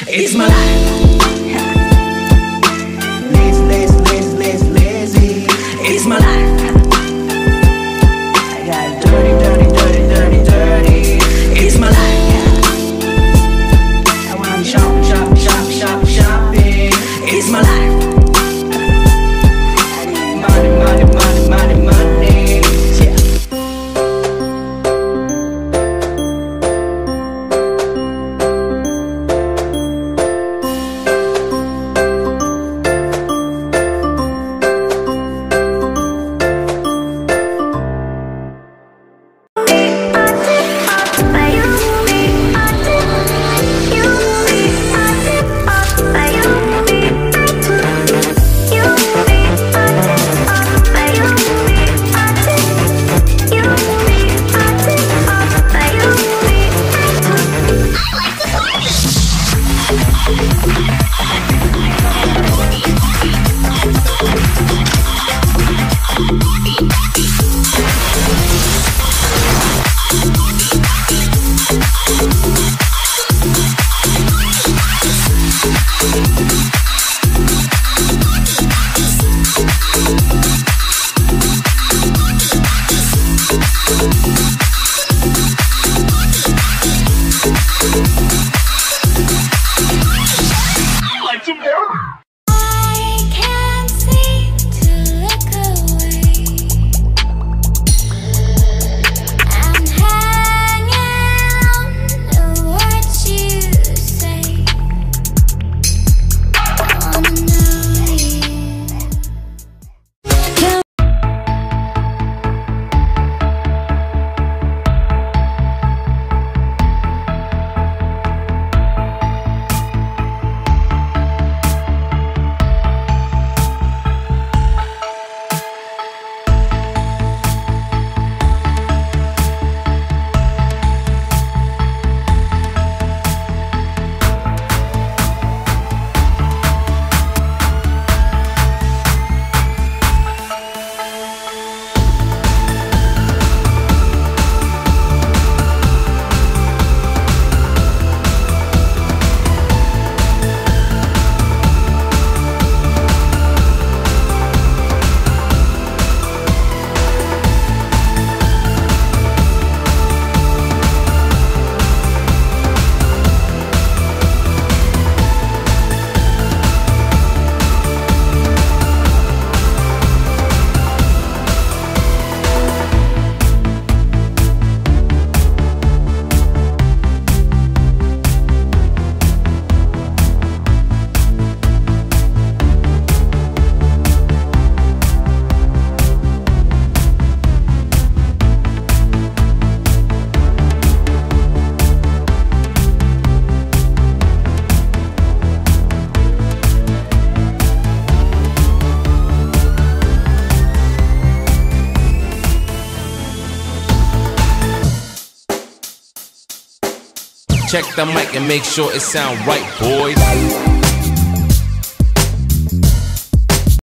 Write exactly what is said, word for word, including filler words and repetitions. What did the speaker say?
It's my life. Lazy, lazy, lazy, lazy, lazy. It's my life. I got dirty, dirty, dirty, dirty, dirty. It's my life. I want shopping, shopping, shopping, shopping, shopping. It's my life. I need money, money, money, money, money. Yeah. Check the mic and make sure it sound right, boys.